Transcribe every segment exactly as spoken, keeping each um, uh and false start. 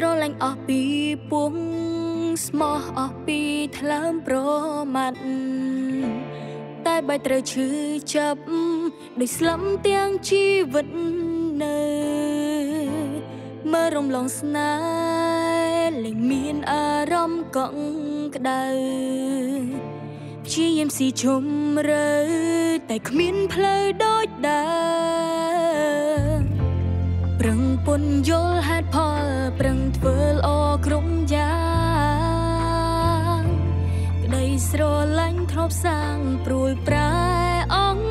ស្រឡាញ់អស់ពីពុំស្មោះអស់ពីថ្លើមប្រមាត់តែបែរត្រូវឈឺចាប់ដោយស្លំទាំងជីវិតនៅមើលរំលងស្នេហ៍លែងមានអារម្មណ៍កក់ក្ដៅព្យាយាមស៊ីជុំរើតែគ្មានផ្លូវដូចដើមប្រឹងពន្យល់ហេតុផលប្រឹងធ្វើល្អគ្រប់យ៉ាងក្តីស្រឡាញ់ធ្លាប់សាងព្រួយប្រែអង្គ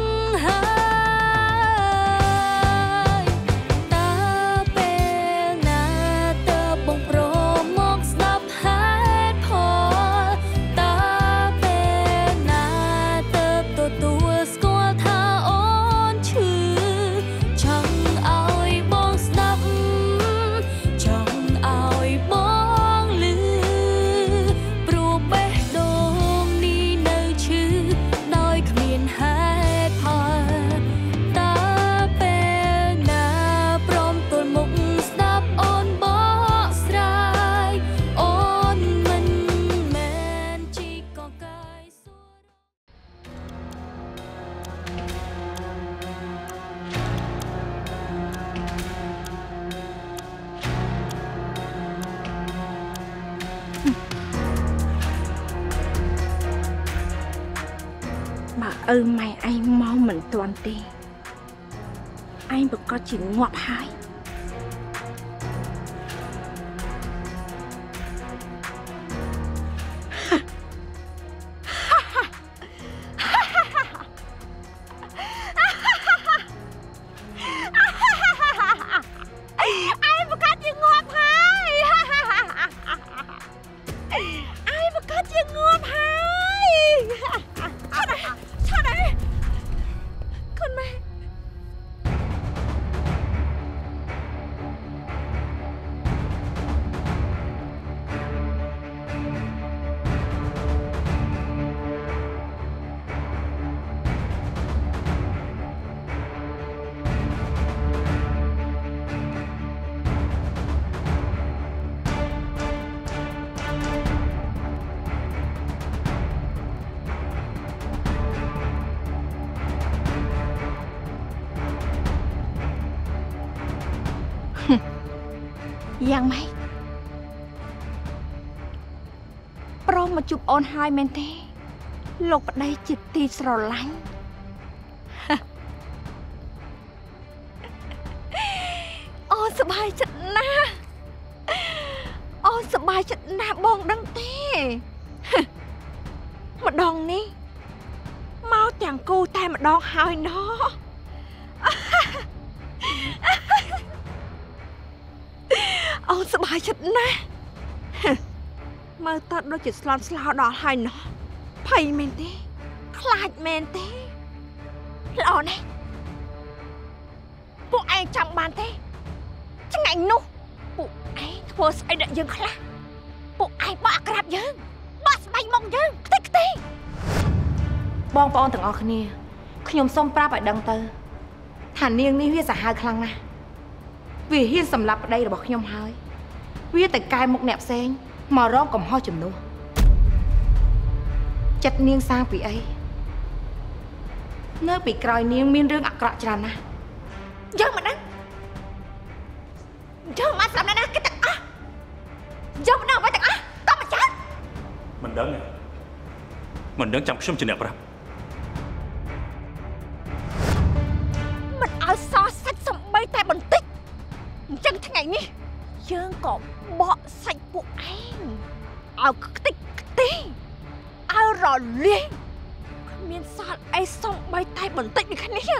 ហើយតើពេលណាតើបងប្រមកស្ដាប់ហេតុផលតើពេលណាតើទទួលស្គាល់ថាអូនឈឺចង់ឲ្យបងស្ដាប់ចង់ឲ្យបងលឺព្រោះបេះដូងនេះនៅឈឺដោយគ្មានហេតុផលតើពេលណាព្រមទល់មុខស្ដាប់អូនបកស្រាយអូនមិនមែនជីកកាយសួរបើឪម៉ែឯងមកមិនទាន់ទេឯងប្រកាសជាងាប់ហើយឯងប្រកាសជាងាប់ហើយឯងប្រកាសជាងាប់ហើយឆាត់ហើយកូនម៉ែយ៉ាងម៉េចព្រមមកជួបអូនហើយមែនទេលោកប្តីជាទីស្រឡាញ់អូនសប្បាយចិត្តណាស់អូនសប្បាយចិត្តណាស់បងដឹងទេម្ដងនេះមកទាំងគូតែម្ដងហើយណោះអូនសប្បាយចិត្តណាស់មើលទៅដូចជាស្លន់ស្លោដល់ហើយណោះភ័យមែនទេខ្លាចមែនទេល្អណាស់ពួកឯងចាំបានទេថ្ងៃនោះពួកឯងធ្វើស្អីដាក់យើងខ្លះពួកឯងបោះអាក្រាបយើងបោះស្បែកមុខយើងខ្ទេចខ្ទីបងប្អូនទាំងអស់គ្នាខ្ញុំសូមប្រាប់ឲ្យដឹងទៅថានាងនេះវាសាហាវខ្លាំងណាស់វាហ៊ានសម្លាប់ប្តីរបស់ខ្ញុំហើយវាទៅកែមុខអ្នកផ្សេងមករងកំហុសចំនួនចិត្តនាងសាងពីអីនៅពីក្រោយនាងមានរឿងអាក្រក់ច្រើនណាស់យើងមិនដឹងយើងមិនស្ដាប់ណាគេទាំងអស់យើងមិនដឹងអ្វីទាំងអស់កុំមកចាត់មិនដឹងទេមិនដឹងចាំខ្ញុំជាអ្នកប្រាប់មិនឲ្យសោះសាច់សំបីតែបន្តិចអញ្ចឹងថ្ងៃនេះយើងក៏បកសាច់ពួកឯងឲ្យខ្ទេចខ្ទីឲ្យរលាយគ្មានសល់អីសំបីតែបន្តិចដូចគ្នា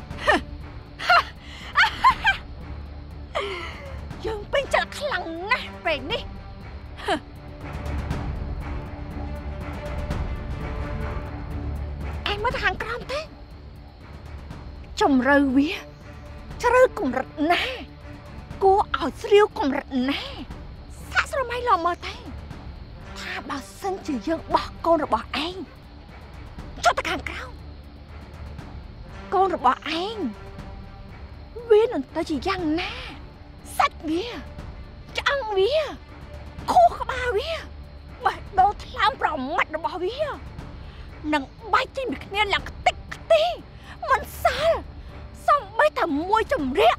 យើងពេញចិត្តខ្លាំងណាស់ពេលនេះឯងមកទៅខាងក្រោមទេជំរឿវាជ្រៅកម្រិតណាគួរឲ្យស្រាវកម្រិតណាសាក់ស្រមៃឡមើលទេថាបើសិនជាយើងបោះកូនរបស់ឯងចុះទៅខាងក្រៅកូនរបស់ឯងវានឹងទៅជាយ៉ាងណាសាច់វា chẳng vía khô khá ba vía bà đô thlam bảo mặt nó bỏ vía nâng bay trên việc nên là tích tí mình xa xong bay thầm môi chầm riêng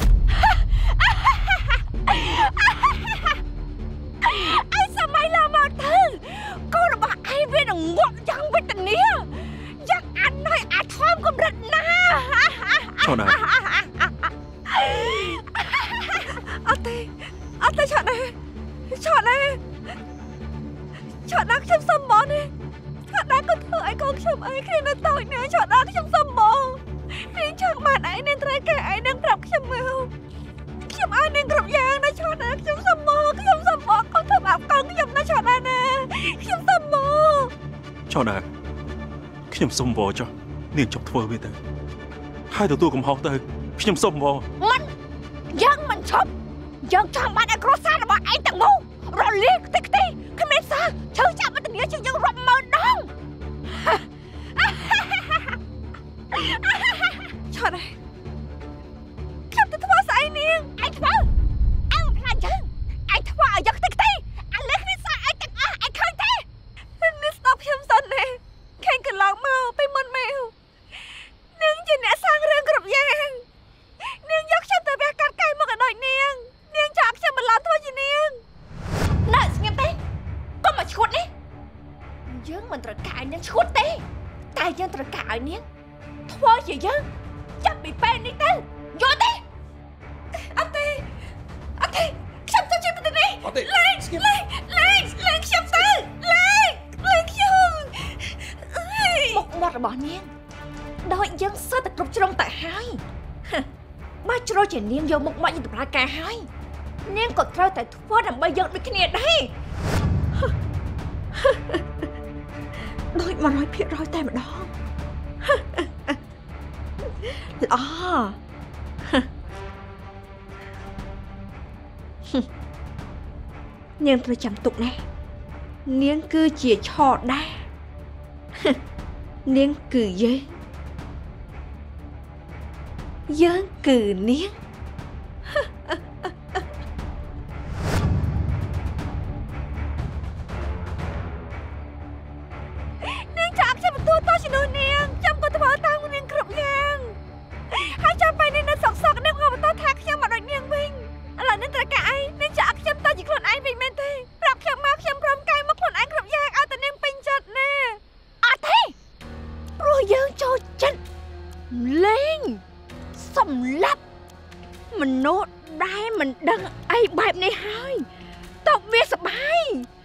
ai sao mày làm mà thư cô là bà ai biết là ngọn chẳng với tình nghĩa chắc anh nói à thơm không rực na Chọn này anh tê anh tê chọn này chọn này chọn đang trong sâm bò này chọn đang có thử ai con chồng ấy khi nó tội nè chọn đang trong sâm bò nên chẳng bạn ấy nên trái kẻ ấy đang gặp chồng mèo chồng ai nên gặp giang nó chọn đang trong sâm bò cái trong sâm bò con thử bảo con cái chồng nó chọn này nè trong sâm bò chọn này khi nhầm xông bò cho nên chọc thơ với ta hai tụi tôi cùng học ta khi nhầm xông bò mình dân mình chọc dân chẳng bạn ấy có xa là bọn ấy tặng ngu rồi liếc tích tí cái mẹ xa chứ chẳng mà tình nghĩa chứ dân rộng mơ đông trời này không thể thua sao anh niên anh thua anh là dân anh thua ở dân tích tí anh lấy cái xa anh tặng á anh khơi thế nên stop hiểm dân này khen cần lòng màu bay môn mèo nương chỉ nã sang rương group giang nương dốc cho tôi bé cắt cây một cái đội niên niên chắc cho mình làm thôi chị niên nói nghe tên có mà chuột đi dân mình trời cãi nên chuột đi tài dân trời cãi niên thôi chị dân chắc bị pen đi tên vô đi anh tê anh tê xong tôi chim đi lên lên lên lên xong tôi lên lên xong một một là bỏ niên đôi dân sao tập trung trong tại hai ba cho chỉ niên vô một mọi như tập ra cả hai niên còn trao tại phố làm bây giờ bị cái này đây đôi mà nói chuyện rồi tay mà đó lo niên tôi chẳng tục này niên cứ chỉ cho đa niên cứ dễ dân cử niên niên chạm cho một tua to chỉ nồi niên chăm có thua tao của niên cướp giang hai chăm bay nên nó sọc sọc nên ngồi một to thạc xem mà đội niên mình là nên tất cả ai nên chạm chăm ta chỉ còn ai mình men thếรับchăm mắc chăm rôm cay mắc còn ai cướp giang aoแต่niên pin chật nè à thế rồi dân cho chân lênสำลับมันโน้ตได้มันดังไอ้แบบในหายตกเบียสบาย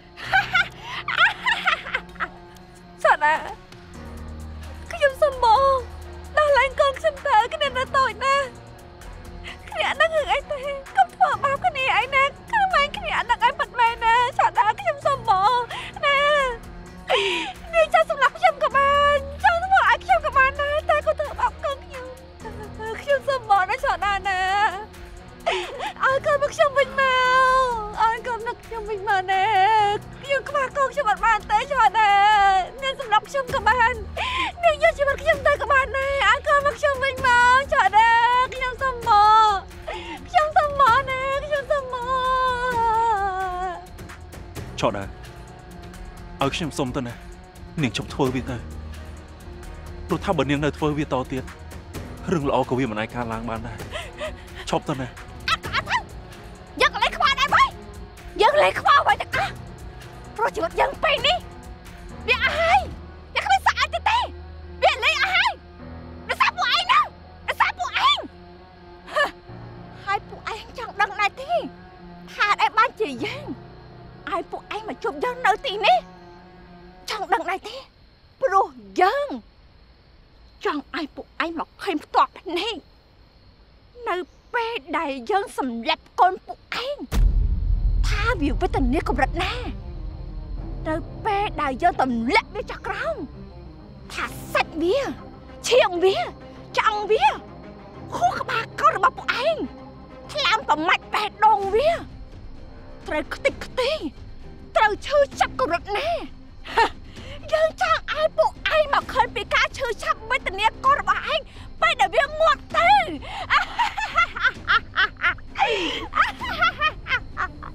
สัตว์อะขยมสมองดาลังกองสมเตอร์กันเดินมาต่อยนะขณะนั่งหึงไอ้เต้กับถั่วบ้ากันนี่ไอ้นะคือมันขณะนั่งไอ้ปัดแม่นะสัตว์อะขยมสมองนะนี่จะสำลับขยมกับมันจะต้องบอกไอ้ขยมกับมันนะแต่ก็เถอะแบบกองขยมขยมสมองนะสัตว์อะนะไอ้ก็มักขยมเป็นแมวไอ้ก็มักขยมเป็นแมวนะขยมกับกองขยมบัดมันเต้สัตว์อะเนี่ยสำหรับขยมกับมันเนี่ยยอดชีวิตขยมเต้กับมันนะไอ้ก็มักขยมเป็นแมวสัตว์อะขยมสมองขยมสมองนะขยมสมองชอบนะเอาขยมสมตัวนะเนียงชมทัวร์วิเตอร์รู้ถ้าบันเนียงในทัวร์วิต่อเตี้ยเรื่องเราเอากวีมันไอ้การล้างบ้านได้ชอบตัวนะยังอะไรขวานได้ไหมยังอะไรขวานไว้แต่อะเพราะชีวิตยังเป็นนี่เบี้ยอะไรยังไม่สะอาดเต้เบี้ยเลยอะไรnó sao phụ anh đâu nó sao phụ anh hai phụ anh chẳng đằng này thế thà đại ban chỉ dân ai phụ anh mà chụp dân nơi tì nè chẳng đằng này thế pro dân chẳng ai phụ anh mà khen toạc này nơi bé đầy dân sầm lẹp con phụ anh tha biểu với tình nghĩa của rạch na nơi bé đầy dân tầm lẹp với chặt rong thả sạch bia chiang bia chẳng bia khu các bà con là phụ anh làm tầm mạch bè đồn bia trời tích tí trời chưa chắc của rạch na dân chẳng ai phụ anh mà khen bị cá chưa chắc với tình nghĩa con là anh bây giờ bia ngọt thế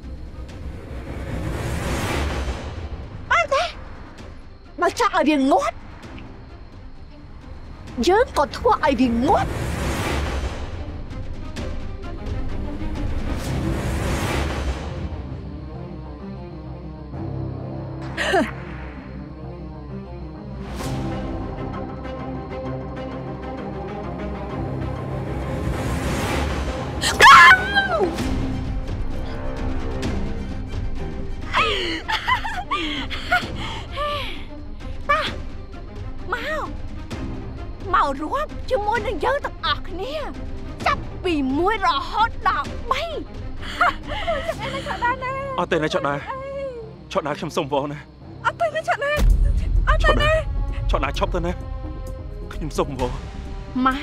ឲ្យវាងាត់យើងក៏ធ្វើឲ្យវាងាត់មករួមជាមួយនឹងយើងទាំងអស់គ្នាចាប់ពីមួយរហូតដល់បីអត់ទេណាឆក់ណាឆក់ណាខ្ញុំសុំវល់ណាអត់ទេណាឆក់ណាអត់ទេណាឆក់ណាឈប់ទៅណាខ្ញុំសុំវល់មក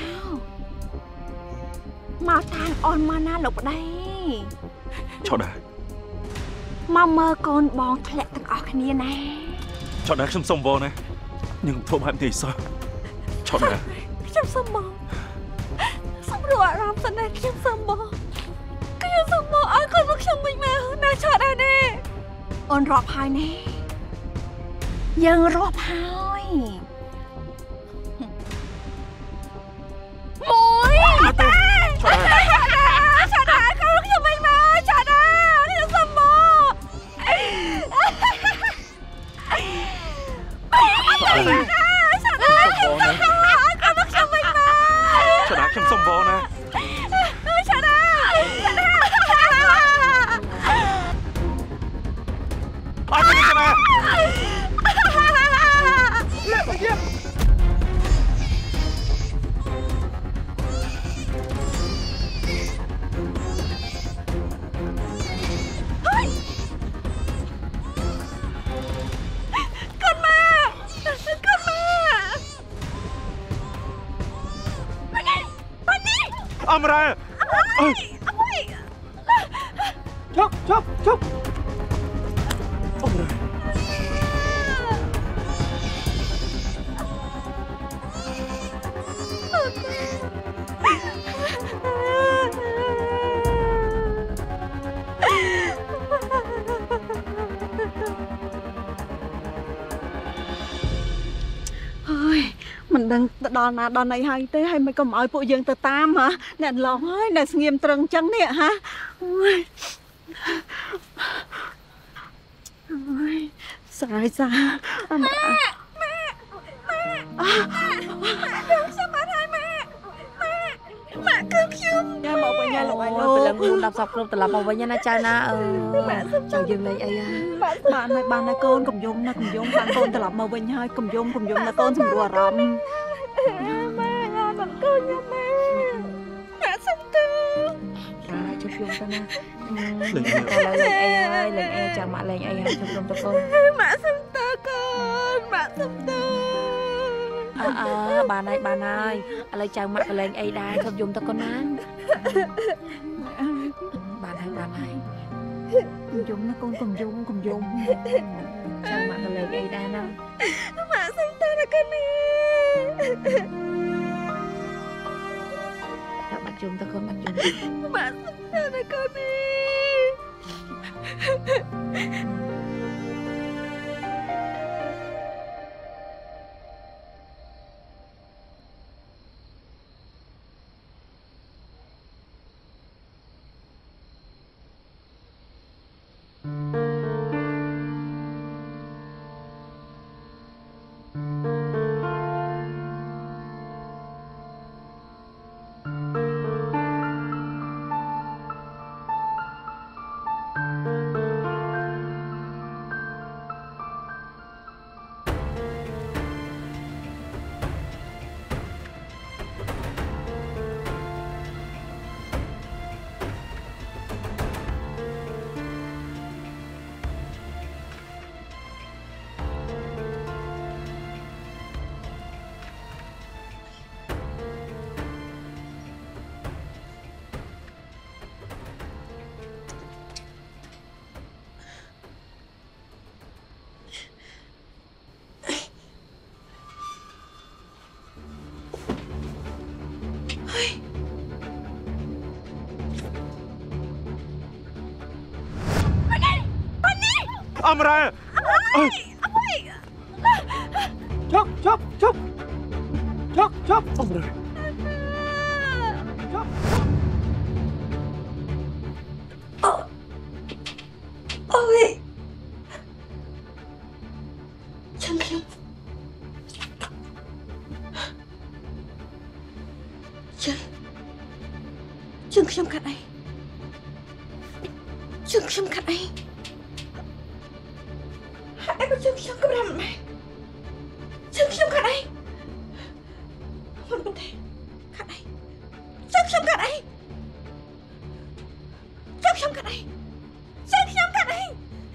មកតាមអូនមកណាលោកប្តីឆក់ណាមកមើលកូនបងធ្លាក់ទាំងអស់គ្នាណាឆក់ណាខ្ញុំសុំវល់ណាខ្ញុំធ្វើបែបនេះសោះឆក់ណាខ្ញុំសុំបងសុំរួចអារម្មណ៍សិនណាខ្ញុំសុំបងខ្ញុំសុំបងឲ្យកូនមកខ្ញុំវិញមកណាឆក់ដែរណាអូនរាប់ហើយណាយើងរាប់ហើយមួយតែឆក់ណាឆក់ណាកូនខ្ញុំវិញមកឆក់ណាខ្ញុំសុំបងឆក់ណាខ្ញុំសុំវល់ណាឆក់ណាឆក់ណាអត់ទេឆក់ណាលេបយាអមរ៉ាអើយអើយជប់ជប់ជប់អមរ៉ាមិនដឹងទៅដល់ណាដល់ណីហើយទេហើយមិនក៏មកឲ្យពួកយើងទៅតាមហ៎អ្នកឡងហើយអ្នកស្ងៀមត្រឹងចឹងនេះហ៎អូយអូយស្រាយសាអម៉ាក់ម៉ាក់ម៉ាក់ខ្ញុំបានហើយម៉ាក់ម៉ាក់គឺខ្ញុំញ៉ាំមកវិញញ៉ាំលោកឯងលោកព្រលឹមខ្លួនដល់សពគ្រប់ត្រឡប់មកវិញណាចៅណាអឺចៅយើងលេងអីហ៎បានហើយបានហើយកូនកុំយំណាកុំយំបានកូនត្រឡប់មកវិញហើយកុំយំកុំយំណាកូនសម្រួលអារម្មណ៍ម៉ែអត់បានកូនយំម៉ែម៉ែសុំទៅចាជិះយំទៅណាលេងអីលេងអីហើយលេងអីចាំម៉ាក់លេងអីហើយជិះយំទៅកូនម៉ាក់សុំទៅកូនម៉ាក់សុំទៅអើអើបានហើយបានហើយឥឡូវចៅម៉ាក់ក៏លេងអីដែរជិះយំទៅកូនណាបានហើយបានហើយកុំយំណាកូនកុំយំកុំយំចៅម៉ាក់ក៏លេងអីដែរណាម៉ាក់សុំទៅណាកូននេះតែបាត់យំទៅកូនបាត់យំម៉ាក់សុំទៅណាកូននេះអមរ៉ាអើយអើយ chốc chốc chốc ông rồi chốc ôi chânខ្ញុំchân chânខ្ញុំកាត់អីchânខ្ញុំកាត់អីហើយក៏chânខ្ញុំក៏មិនមែនchânខ្ញុំកាត់អីមិនប៉ុន្តែកាត់អីchânខ្ញុំកាត់អីchânខ្ញុំកាត់អីchânខ្ញុំកាត់អី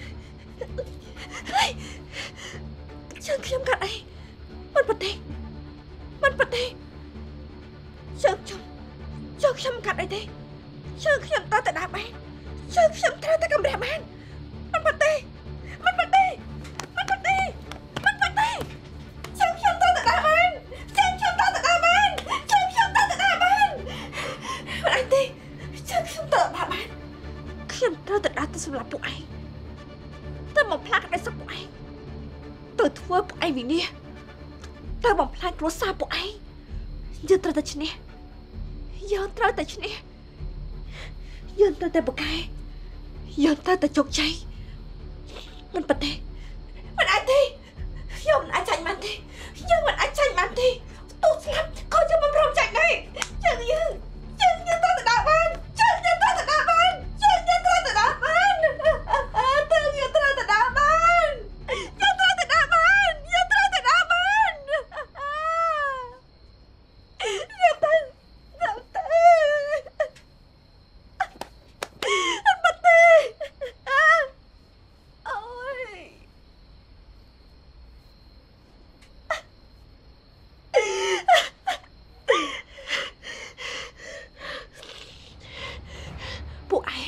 chânខ្ញុំកាត់អីមិនប៉ុន្តែមិនប៉ុន្តែchânខ្ញុំchânខ្ញុំកាត់អីទេchânខ្ញុំតើទៅដាក់បានchânខ្ញុំត្រូវតែកម្រះបានមិនប៉ុន្តែមិនប៉ុន្តែមិនប៉ុន្តែមិនប៉ុន្តែchânខ្ញុំតើទៅដាក់បានchânខ្ញុំតើទៅដាក់បានchânខ្ញុំតើទៅដាក់បានមិនអីទេchânខ្ញុំតើដាក់បានខ្ញុំត្រូវទៅដាក់ទៅសម្រាប់ពួកឯងទៅបំផ្លាញក្តីសុខពួកឯងទៅធ្វើពួកឯងវិនាសទៅបំផ្លាញគ្រួសារពួកឯងយើងត្រូវតែឈ្នះយើងត្រូវតែឈ្នះយើងត្រូវតែបកកែយើងត្រូវតែជោគជ័យមិនប៉ុន្តែមិនអាចទេខ្ញុំមិនអាចចាញ់បានទេយើងមិនអាចចាញ់បានទេទោះស្លាប់ក៏យើងមិនព្រមចាញ់ដែរយើងយើងយើងយើងត្រូវតែដាក់បានយើងយើងត្រូវតែដាក់បានយើងយើងត្រូវតែដាក់បានទៅយើងត្រូវតែដាក់បានយើងត្រូវតែដាក់បានយើងត្រូវតែដាក់បានយើងទៅទៅទៅបាត់ទេអូយពួកឯង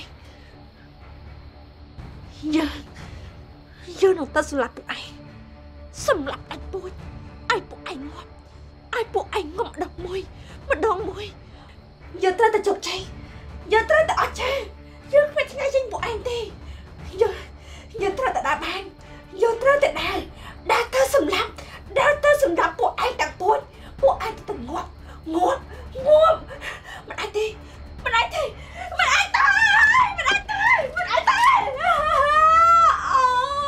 យើងយើងនឹងទៅសម្លាប់ពួកឯងសម្លាប់ឯងពួយឲ្យពួកឯងងាប់ឲ្យពួកឯងងំម្ដងមួយម្ដងមួយយើងត្រូវតែជោគជ័យយើងត្រូវតែអស្ចារ្យយើងគ្មានថ្ងៃចេញពួកឯងទេយើងយើងត្រូវតែដើរបានយើងត្រូវតែដើរដើរទៅសម្លាប់ដើរទៅសម្លាប់ពួកឯងទាំងពួយពួកឯងទៅងាប់ងាប់ងាប់មិនអាចទេមិនអាចទេមិនអាចទេមិនអាចទេមិនអាចទេអូ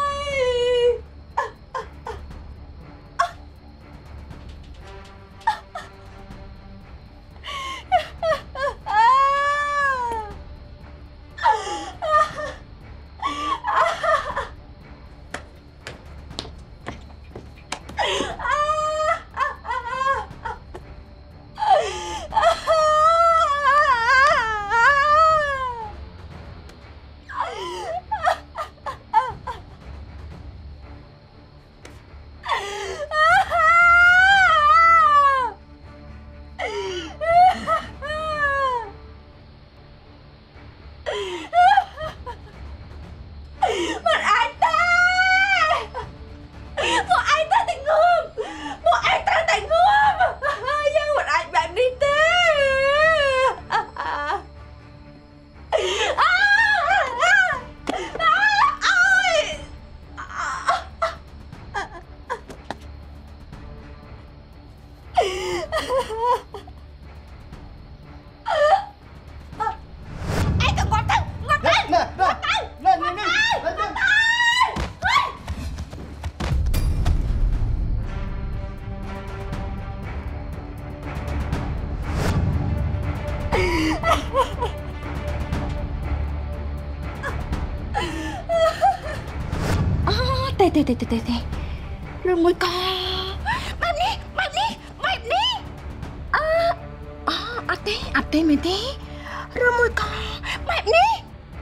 ទេទេទេទេទេរឿងមួយកបែបនេះបែបនេះបែបនេះអឺអត់ទេអត់ទេមែនទេរឿងមួយកបែបនេះ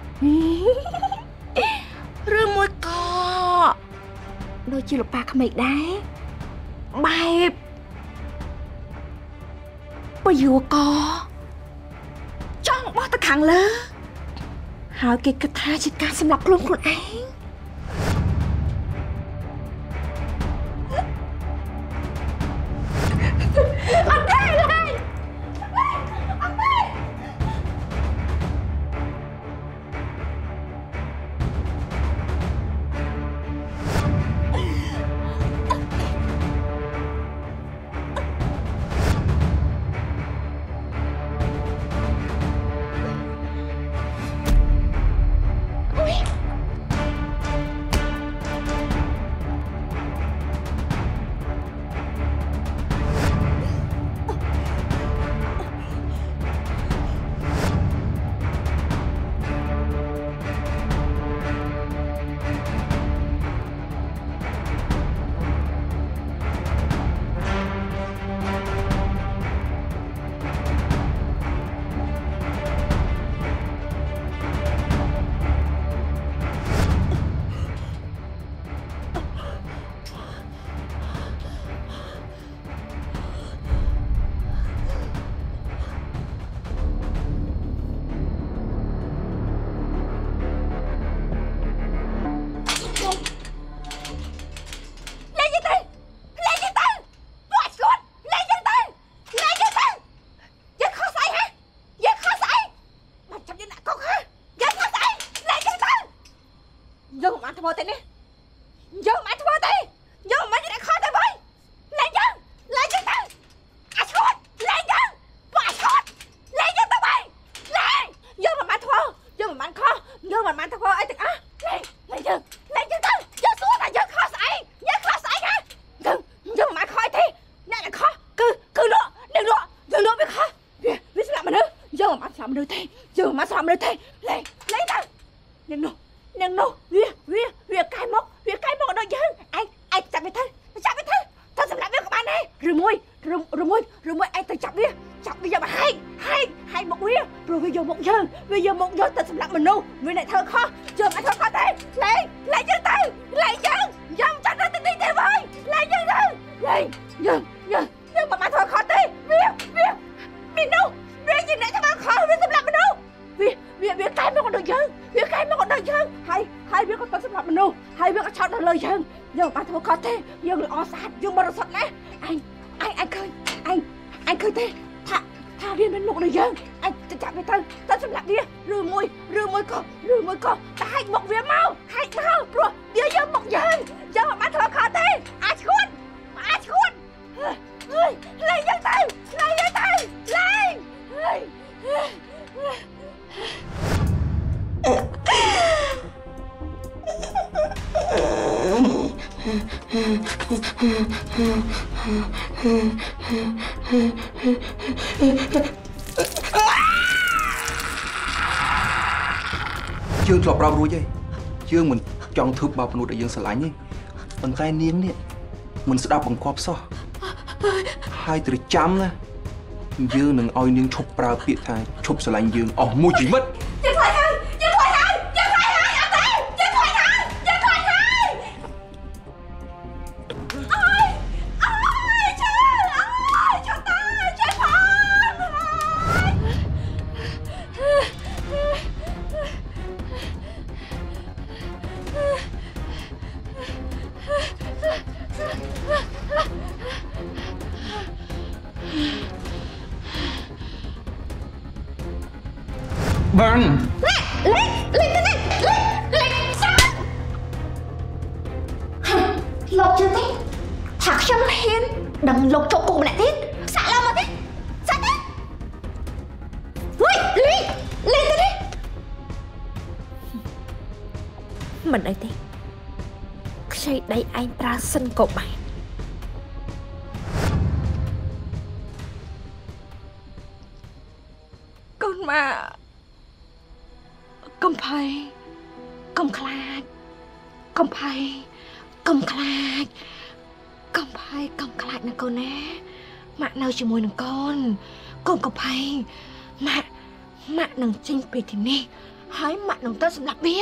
រឿងមួយកដូចជាលប៉ាក្មេកដែរបែបពយោកចង់បោះទៅខាងលើហើយគេគិតថាជាការសម្លាប់ខ្លួនខ្លួនឯងអត់ទេឡើយអត់ទេ អធ្វើទេនេះយើងមិនធ្វើទេយើងមិនได้ខោទៅវិញលែងយើងលែងយើងទៅអាឈួតលែងយើងពួកអាឈួតលែងយើងទៅវិញលែងយើងមិនបានធ្វើយើងមិនបានខោយើងមិនបានធ្វើអីទាំងអស់លែងលែងយើងលែងយើងទៅយើងសួរថាយើងខោស្អីយើងខោស្អីហ៎យើងយើងមិនបានខោទេអ្នកដែលខោគឺគឺលក់នឹងលក់យើងលក់វាខោវាវាស្លាប់មនុស្សយើងមិនបានស្លាប់មនុស្សទេយើងមិនបានស្លាប់មនុស្សទេលែងលែងទៅនឹងនោះនឹងនោះវាវាវាកាយមកវាកាយមកដល់យើងឯងឯងចាប់វាទៅចាប់វាទៅទៅសម្រាប់វាក៏បានដែរឬមួយឬមួយឬមួយឯងទៅចាប់វាចាប់វាយកមកហែកហែកហែកមកវាព្រោះវាយកមកយើងវាយកមកយកទៅសម្រាប់មនុស្សវាអ្នកធ្វើខុសយើងមិនធ្វើខុសទេលែងលែងយើងទៅលែងយើងយើងចាំទៅទីទេវិញលែងយើងទៅលែងយើងយើងយើងមិនបានធ្វើខុសទេវាវាមនុស្សវាជាអ្នកធ្វើខុសវាសម្រាប់មនុស្សវាវាវាកាយមកដល់យើងវាកាយមកដល់យើងហើយហើយវាក៏ទៅសម្រាប់មនុស្សហើយវាក៏ឆោតដល់លើយើងយើងមិនបានធ្វើខុសទេយើងល្អស្អាតយើងបរិសុទ្ធណាស់អញអញអញឃើញអញអញឃើញទេថាថាវាមិនមកដល់យើងអញទៅចាប់វាទៅទៅសម្រាប់វាឬមួយឬមួយក៏ឬមួយក៏តែហែកមកវាមកហែកមកព្រោះវាយកមកយើងយើងមិនបានធ្វើខុសទេអាចឈួនអាចឈួនហើយលែងយើងទៅលែងយើងទៅលែងហើយយើងធ្លាប់ប្រាប់រួចហើយយើងមិនចង់ធ្វើបាបមនុស្សដែលយើងស្រឡាញ់ទេប៉ុន្តែនាងនេះមិនស្ដាប់បង្គាប់សោះហើយត្រចាំណាយើងនឹងឲ្យនាងឈប់ប្រើពាក្យថាឈប់ស្រឡាញ់យើងអស់មួយជីវិតយើងខ្លាចហើយយើងខ្លាចហើយយើងខ្លាចហើយអត់ទេយើងខ្លាចហើយយើងខ្លាចហើយអើយអើយជើអើយជើតើជើផងបានលេងលេងទៅនេះលេងលេងសាលោកជឿទេថាខ្ញុំហ៊ានដឹងលោកជុកគុកម្នាក់ទៀតសាក់ឡើងមកទៀតសាក់ទៀតហុយលេងលេងទៅនេះមិនអីទេខ្ចីដៃឯងប្រើសិនក៏បានកូនម៉ាកំភៃកំខ្លាចកំភៃកំខ្លាចកំភៃកំខ្លាចណាកូនណាម៉ាក់នៅជាមួយនឹងកូនកូនកំភៃម៉ាក់ម៉ាក់នឹងចេញពីទីនេះហើយម៉ាក់នឹងទៅសម្លាប់វា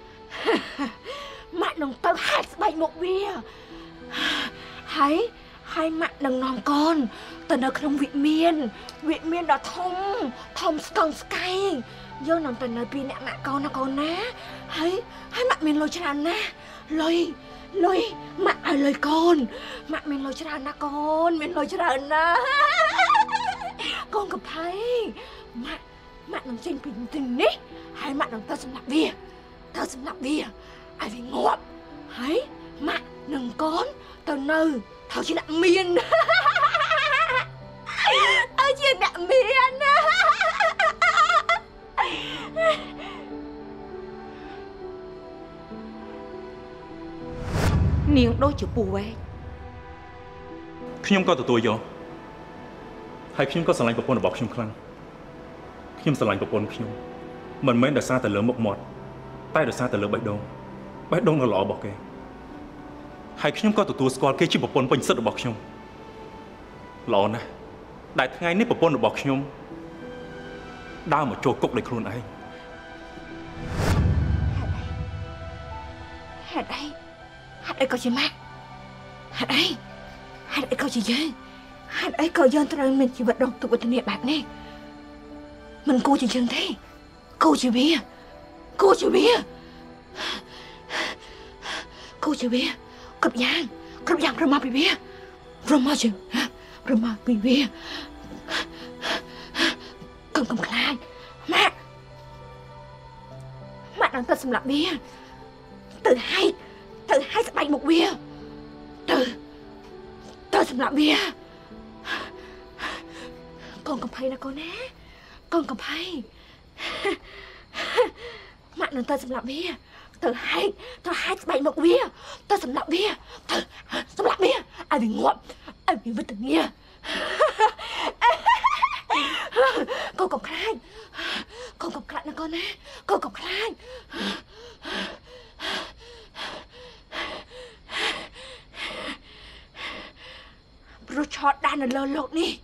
ម៉ាក់នឹងទៅហាត់ស្បែកមុខវាហើយហើយម៉ាក់នឹងនាំកូនទៅនៅក្នុងវិមានវិមានដ៏ធំធំស្កងស្កៃយើងនឹងទៅនៅពីអ្នកម៉ាក់កូនណាកូនណាហើយហើយម៉ាក់មានលុយច្រើនណាស់លុយលុយម៉ាក់ឲ្យលុយកូនម៉ាក់មានលុយច្រើនណាស់កូនមានលុយច្រើនណាស់កូនកំភៃម៉ាក់ម៉ាក់នឹងចេញពីទីនេះហើយម៉ាក់នឹងទៅសម្លាប់វាទៅសម្លាប់វាឲ្យវាងាប់ហើយម៉ាក់នឹងកូនទៅនៅថៅជាអ្នកមានឲ្យជាអ្នកមាននាងដូចជាពូវែកខ្ញុំក៏ទទួលយកហើយខ្ញុំក៏ស្រឡាញ់ប្រពន្ធរបស់ខ្ញុំខ្លាំងខ្ញុំស្រឡាញ់ប្រពន្ធខ្ញុំមិនមែនដោយសារតែលើមុខមាត់តែដោយសារតែលើបេះដូងបេះដូងដ៏ល្អរបស់គេហើយខ្ញុំក៏ទទួលស្គាល់គេជាប្រពន្ធពេញសិទ្ធិរបស់ខ្ញុំល្អណាស់ដែលថ្ងៃនេះប្រពន្ធរបស់ខ្ញុំដើរមកចូលគុកដោយខ្លួនឯងហេតុអីហេតុអីក៏ជាម៉ាក់ហេតុអីហេតុអីក៏ជាយើងហេតុអីក៏យើងត្រូវមានជីវិតរងទុក្ខវេទនាបែបនេះមិនគួរជាយើងទេគួរជាវាគួរជាវាគួរជាវាគ្រប់យ៉ាងគ្រប់យ៉ាងប្រមាពីវាប្រមាជាប្រមាពីវាកុំកុំខ្លាចម៉ាក់ម៉ាក់នឹងទៅសម្លាប់វា từ hai từ hai sẽ bay một bia từ từ sầm lặng bia con cầm phay nè con nè con cầm phay mặn lần từ sầm lặng bia từ hai từ hai sẽ bay một bia từ sầm lặng bia từ sầm lặng bia ai bị ngộm ai bị vứt từ nghe con cầm khai con cầm khai nè con nè con cầm khai rồi chọt đan là lơ lộn đi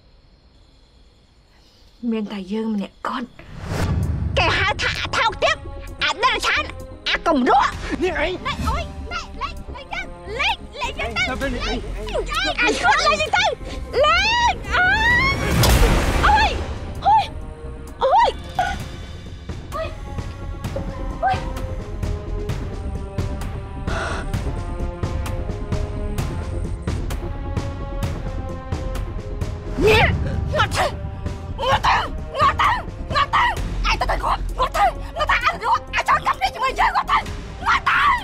miền tài dương nè con cái hai thả thao tiếp à đây là chán à cầm rúa nè ấy này ôi này lấy lấy chân lấy lấy chân tay lấy à con lấy chân tay lấy ôi ôi ôi ôi ôi nè ngọt thôi ngọt thôi ngọt thôi ngọt thôi ai ta ta ngọt ngọt thôi ngọt thôi ai ngọt ai cho cắm đi cho mình chơi ngọt thôi ngọt thôi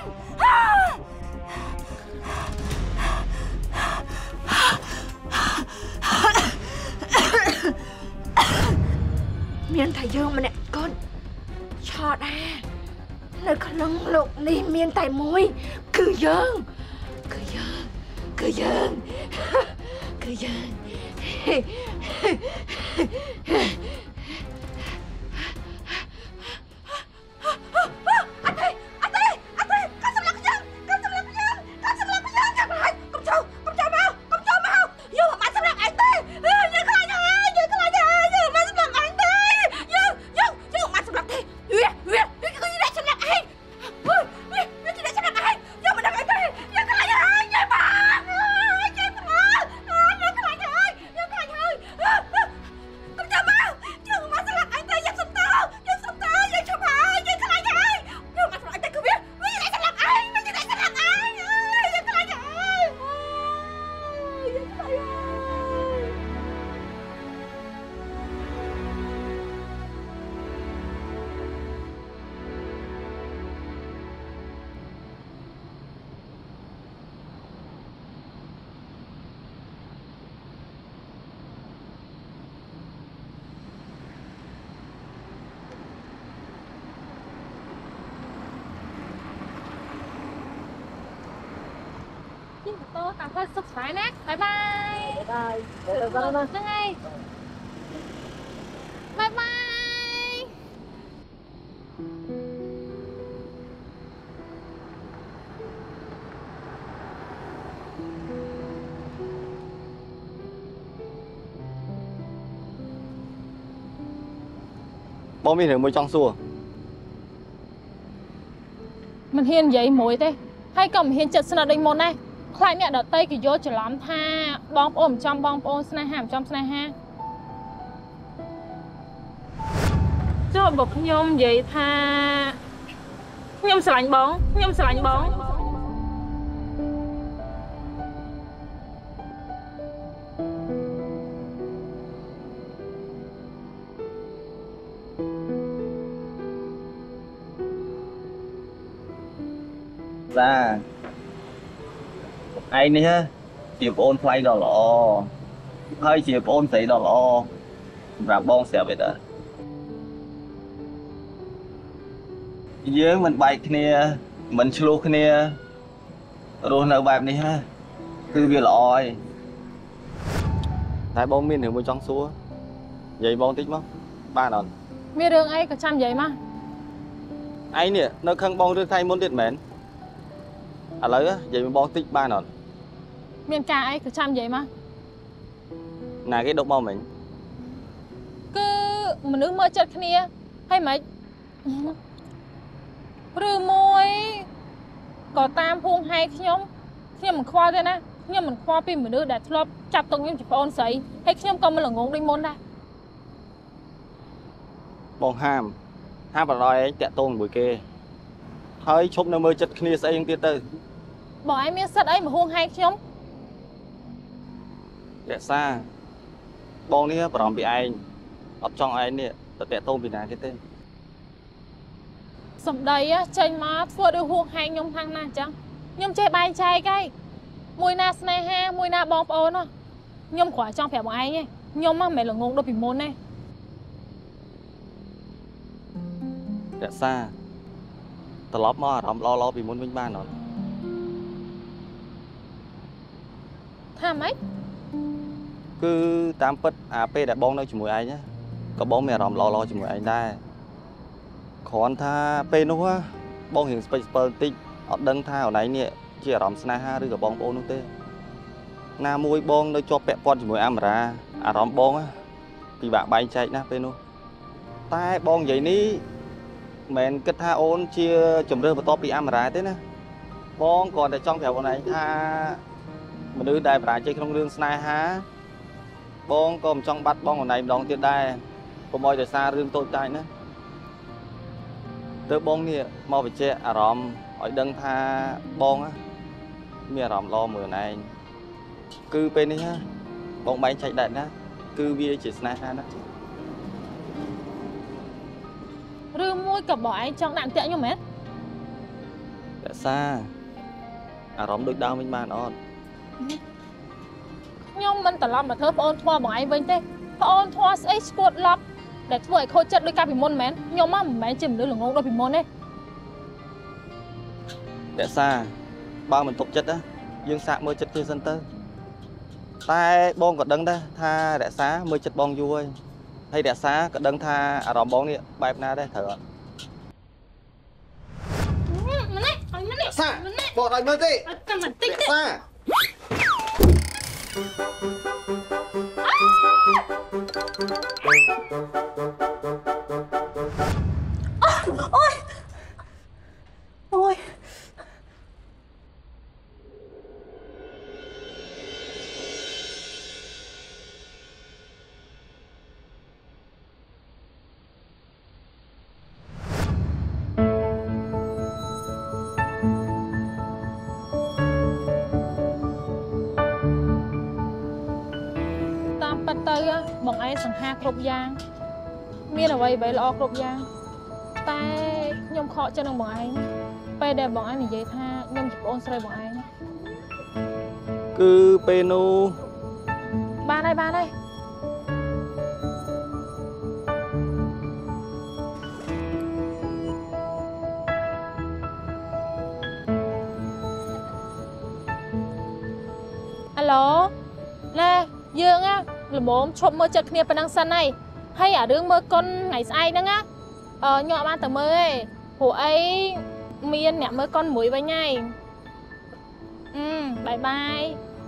miền Thái Dương mà nè con cho đa nơi con lưng lục đi miền Thái môi cử dương cử dương cử dương cử dương anh ơi anh ơi anh ơi con sầm lắc dương con sầm lắc dương con sầm lắc dương chặt lại con trâu con trâu mau con trâu mau dương mà sầm lắc anh tê dương có lại nha dương có lại nha dương mà sầm lắc anh tê dương dương dương mà sầm lắc thế uyên uyên cái gì đấy sầm lắc anh uyên cái gì đấy sầm lắc anh dương mà đập anh tê dương có lại nha dương mà dương mà dương có lại nha dương có lại nha con trâu mau dương mà sầm lắc anh tê dương sầm tao dương sầm tao dương sầm tao dương có lại nha dương mà sầm lắc anh tê cứ biết cái gì đấy sầm lắc anh cái gì đấy sầm lắc anh dương có lại nha dương có lại nha cảm ơn sức khỏe nè bye bye bye bye bye bye bye bye bye bố mình hiểu mới trong xua mình hiền vậy muội thế hay cầm hiền chật sân ở đây một này khai nè đợt tây kỳ vô chỉ làm tha bong ôm trong bong ôm sna hàm trong sna ha cho bọc nhôm vậy tha nhôm sờ lạnh bóng nhôm sờ lạnh bóng ra anh đi ha chìa ôn play đó lọ hơi chìa ôn thấy đó lọ và bon xẻo vậy đó dưới mình bay kia mình slow kia rồi nào bài này ha cứ việc lòi tại bông miên hiểu một trong số vậy bông tích mất ba lần mi đường ấy có trăm vậy mà anh nè nó khăn bông đưa thay môn điện mến à lấy á vậy mà bông tích ba lần miền ca ấy có trăm vậy mà là cái độc bao mình cứ mình ước mơ chết kia hay mấy rư môi có tam phung hay nhóm khi mình khoa thế nè nhưng mình khoa pin mình đưa đặt lop chặt tung những chụp ôn sấy hay nhóm công mình là ngôn đi môn đây bông ham ham vào rồi tẹt tôn buổi kê hơi chụp nó mơ chết kia sẽ những tiết tư bỏ em miếng sắt ấy mà hung hay nhóm để xa bông đi bảo bị anh ấp trong anh nè tẹt tôn vì nào cái tên សំដីចេញមកធ្វើដូចហួងហែងខ្ញុំខាងណាអញ្ចឹងខ្ញុំចេះបែងចែកឯងមួយណាស្នេហាមួយណាបងប្អូនខ្ញុំគ្រាន់ចង់ប្រាប់បងឯងទេខ្ញុំមិនមែនល្ងងដូចពីមុនទេរក្សាត្រឡប់មកអារម្មណ៍ល្អៗពីមុនវិញបានអត់ថាម៉េចគឺតាមពិតអាពេលដែលបងនៅជាមួយឯងក៏បងមានអារម្មណ៍ល្អៗជាមួយឯងដែរគ្រាន់ថាពេលនោះបងរៀងស្ពេចស្ពិលបន្តិចអត់ដឹងថាអូនឯងនេះជាអារម្មណ៍ស្នេហាឬក៏បងប្អូននោះទេណាមួយបងនៅជាប់ពាក់ព័ន្ធជាមួយអាមេរ៉ាអារម្មណ៍បងពិបាកបែងចែកណាស់ពេលនោះតែបងនិយាយនេះមិនគិតថាអូនជាជំរឿនបន្ទាប់ពីអាមេរ៉ាទេណាបងគ្រាន់តែចង់ប្រាប់អូនឯងថាមនុស្សដែលបរាជ័យក្នុងរឿងស្នេហាបងក៏មិនចង់បាត់បងអូនឯងម្ដងទៀតដែរកុំឲ្យដោយសាររឿងតូចតាចណាទើបបងនេះមកបញ្ជាក់អារម្មណ៍ឲ្យដឹងថាបងមានអារម្មណ៍ល្អមួយអូនឯងគឺពេលនេះបងបែងចែកដែរណាគឺវាជាស្នេហាណាឬមួយក៏បងឯងចង់ដាក់អន្ទាក់ខ្ញុំមែនរក្សាអារម្មណ៍ដូចដើមវិញបានអត់ខ្ញុំមិនត្រឡប់មកធ្វើប្អូនធ្លាប់បងឯងវិញទេប្អូនធ្លាប់ស្អីស្គួតឡប់ដែលធ្វើឲ្យខូចចិត្តដូចកាលពីមុនមែនខ្ញុំមិនមែនជាមនុស្សល្ងងដូចពីមុនទេរក្សាបើមិនទុកចិត្តណាយើងសាកមើលចិត្តគ្នាសិនទៅតែបងក៏ដឹងដែរថារក្សាមើលចិត្តបងយូរហើយហើយរក្សាក៏ដឹងថាអារម្មណ៍បងនេះបែបណាដែរត្រូវអត់ម្នេះអញម្នេះរក្សាបងឲ្យមើលទេតែមិនតិចទេរក្សាអូយអូយតាមពិតទៅបងឯងសង្ហាគ្រប់យ៉ាងមានអ្វីអ្វីល្អគ្រប់យ៉ាងតែខ្ញុំខកចិត្តនឹងបងឯងពេលដែលបងឯងនិយាយថាខ្ញុំជាប្អូនស្រីបងឯងគឺពេលនោះបានហើយបានហើយអាឡូណែយើងល្មមឈប់មើលចិត្តគ្នាប៉ុណ្ណឹងសិនហើយហើយអារឿងមើលកុនថ្ងៃស្អែកហ្នឹងអឺខ្ញុំអត់បានទៅមើលទេព្រោះអីមានអ្នកមើលកុនមួយវិញហើយអឺបាយបាយ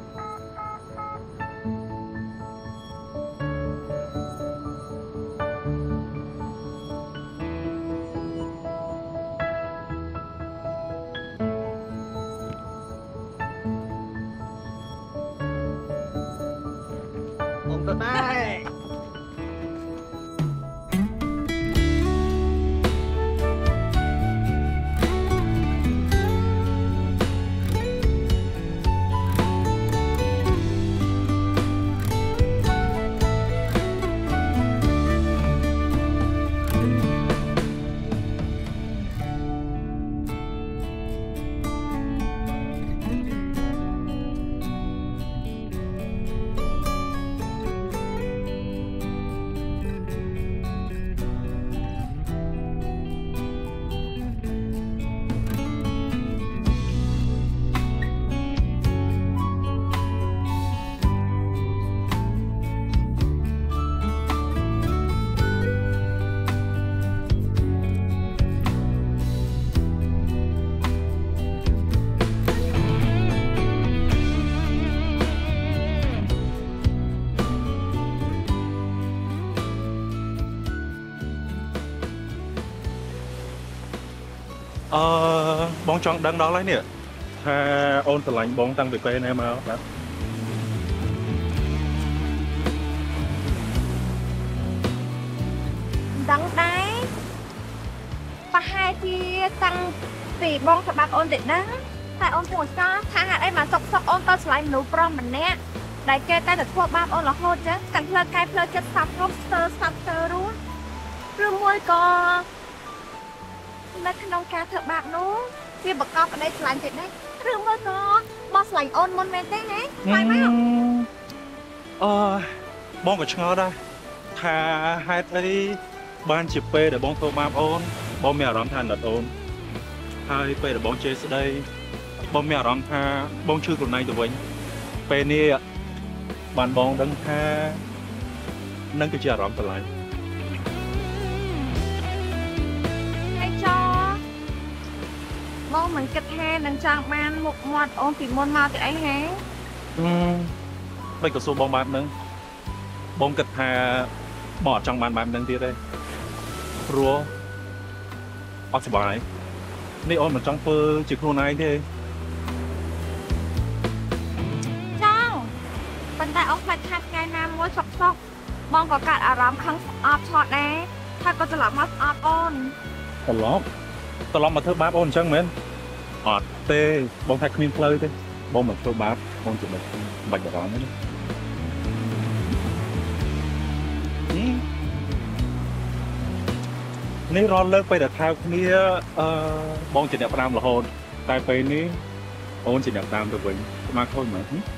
អមទៅដែរអឺបងចង់ដឹងដល់ហើយនេះថាអូនស្រឡាញ់បងតាំងពីពេលណាមកបាទដឹងដែរប្រហែលជាតាំងពីបងសម្បត្តិអូនតិចណាតែអូនព្រោះស្គាល់ថាហេតុអីបានសុកសុកអូនទៅឆ្លៃមនុស្សប្រុសម្នាក់ដែលគេតែទៅធ្វើបាបអូនរហូតចឹងកាន់ផ្លូវកែផ្លូវចិត្តស្ដាប់រស់ស្ទើស្ដាប់ស្ទើររស់ឬមួយក៏នៅក្នុងការធ្វើបាបនោះវាបង្កប់ក្តីស្រឡាញ់ចិត្តណាឬមើលក៏បោះស្រឡាញ់អូនមុនមែនទេណាខ្លាចមកអឺបងក៏ឆ្ងល់ដែរថាហេតុអីបានជាពេលដែលបងធ្វើបាបអូនបងមានអារម្មណ៍ថាណិតអូនហើយពេលដែលបងជេរស្ដីបងមានអារម្មណ៍ថាបងឈឺខ្លួនឯងទៅវិញពេលនេះបានបងដឹងថានឹងគឺជាអារម្មណ៍ស្រឡាញ់ហើយចោបងមិនគិតថានឹងចង់បានមុខមាត់អូនពីមុនមកទៅអីហេអឺមិនក៏សួរបងបែបហ្នឹងបងគិតថាបងអត់ចង់បានបែបហ្នឹងទៀតទេព្រោះអត់សុបាយនេះអូនមិនចង់ធ្វើជាខ្លួនឯងទេចង់ប៉ុន្តែអូនខ្លាចខាត់ថ្ងៃណាមួយសុកសុកបងក៏កាត់អារម្មណ៍ខឹងស្អប់ឆត់ដែរថាក៏ត្រឡប់មកស្អប់អូនត្រឡប់ត្រឡប់មកធ្វើបាបអូនអញ្ចឹងមែនអត់ទេបងថាគ្មានផ្លូវទេបងមកធ្វើបាបបងជិះមិនបាច់បារម្ភទេនេះរត់លើកពេលតែថៅគ្នាអឺបងជាអ្នកផ្ដាំរហូតតែពេលនេះអូនជាអ្នកផ្ដាំទៅវិញស្មារខូចមែនហឹម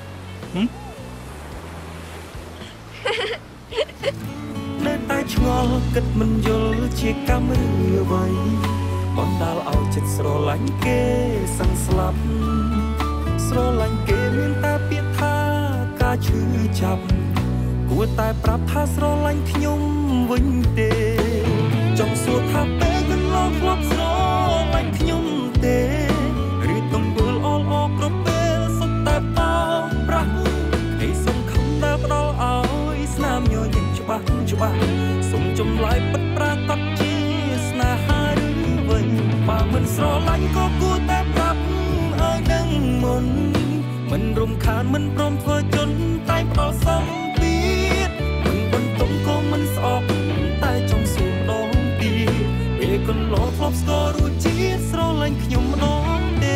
នៅតែឆ្ងល់គិតមិនយល់ជាកម្មឬអ្វីបណ្ដាលឲ្យចិត្តស្រឡាញ់គេសឹងស្លាប់ស្រឡាញ់គេមានតែពាក្យថាការឈឺចាប់គួរតែប្រាប់ថាស្រឡាញ់ខ្ញុំវិញទេចង់សួរថាពេលកន្លងធ្លាប់ស្រឡាញ់ខ្ញុំទេឬទំពើលអលអគ្រប់ពេលសុទ្ធតែបោកប្រាស់ឯសំខំដែលផ្ដល់ឲ្យស្នាមញញឹមច្បាស់ច្បាស់សុំចម្លើយពិតប្រាកដជាស្នេហាឬវិញបើមិនស្រឡាញ់ក៏គួរតែប្រាប់ឲ្យដឹងមុនមិនរំខានមិនព្រមធ្វើជន់តែផ្ដល់សម្ពាធមិនបន្ទំក៏មិនស្អប់តែចង់សួរម្ដងទៀតពេលកន្លងធ្លាប់ស្គាល់រសជាតិស្រឡាញ់ខ្ញុំម្ដងទេ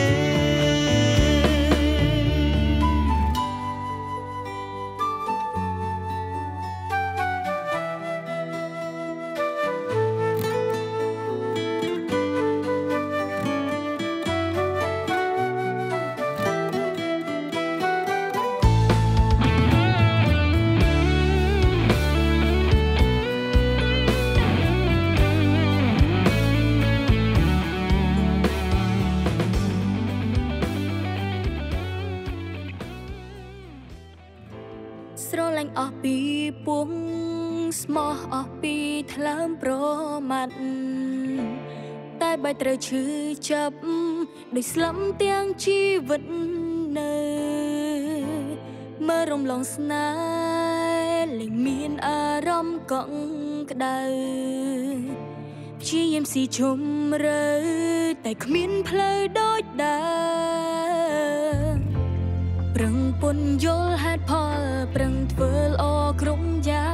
ស្រឡាញ់អស់ពីពួងស្មោះអស់ពីថ្លើមប្រមាត់តែបែរត្រូវឈឺចាប់ដោយស្លំទាំងជីវិតនៅមើលរំលងស្នេហ៍លែងមានអារម្មណ៍កក់ក្ដៅព្យាយាមស៊ីជុំរើតែគ្មានផ្លូវដូចដើមប្រឹងពន្យល់ហេតុផលប្រឹងធ្វើល្អគ្រប់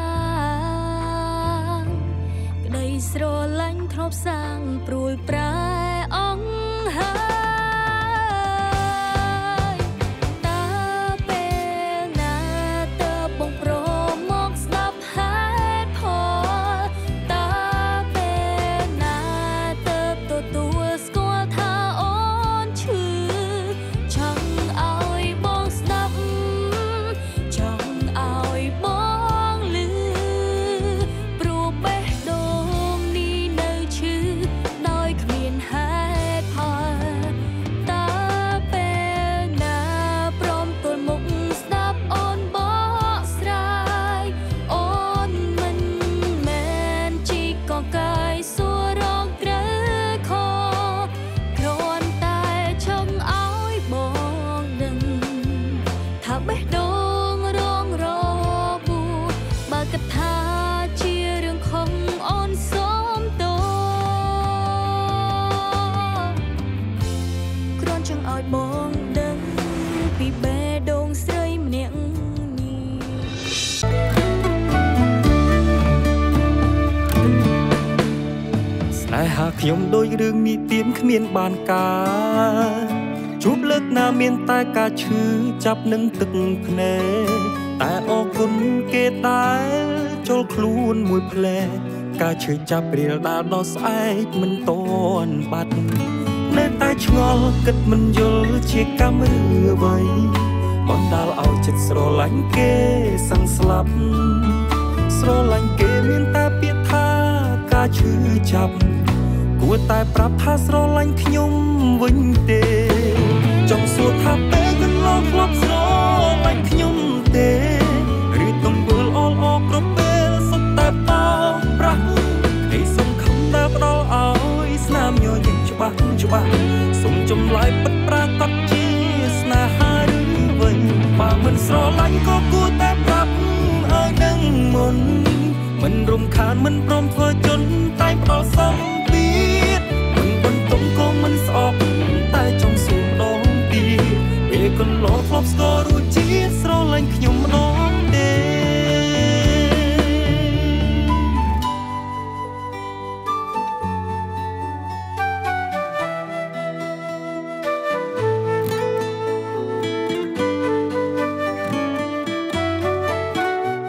យ៉ាងក្តីស្រឡាញ់ធ្លាប់សាងព្រួយប្រែអង្ហើយតើពេលណាតើបងព្រមមកស្ដាប់ហេតុផលតើពេលណាតើទទួលស្គាល់ថាអូនឈឺចង់ឲ្យបងស្ដាប់ចង់ឲ្យបងលឺព្រោះបេះដូងនេះនៅឈឺដោយគ្មានហេតុផលតើពេលណាព្រមទល់មុខស្ដាប់អូនបកស្រាយអូនមិនមែនជីកកកាយសួររងត្រូវខគ្រាន់តែចង់ឲ្យបងដឹងថាបេះដូងរងរបួសបើគិតថាជារឿងខំអូនសូមទោសគ្រាន់ចង់ឲ្យបងដឹងពីបេះដូងស្រីម្នាក់នេះស្នេហាខ្ញុំដូចរឿងនិទានគ្មានបានការជួបលើកណាមានតែការឈឺចាប់នឹងទឹកភ្នែកតែអរគុណគេដែលចូលខ្លួនមួយផ្លែការឈឺចាប់រៀលដាល់ដល់ស្អែកមិនតន់បាត់នៅតែឆ្ងល់គិតមិនយល់ជាកម្មឬអ្វីបណ្ដាលឲ្យចិត្តស្រឡាញ់គេសឹងស្លាប់ស្រឡាញ់គេមានតែពាក្យថាការឈឺចាប់គួរតែប្រាប់ថាស្រឡាញ់ខ្ញុំវិញទេចង់សួរថាពេលកន្លងធ្លាប់ស្រឡាញ់ខ្ញុំទេឬទំពើលអលអគ្រប់ពេលសុទ្ធតែបោកប្រាស់ឯសំខំដែលផ្ដល់ឲ្យស្នាមញញឹមច្បាស់ច្បាស់សុំចម្លើយពិតប្រាកដជាស្នេហាឬវិញបើមិនស្រឡាញ់ក៏គួរតែប្រាប់ឲ្យដឹងមុនមិនរំខានមិនព្រមធ្វើជន់តែផ្ដល់សំ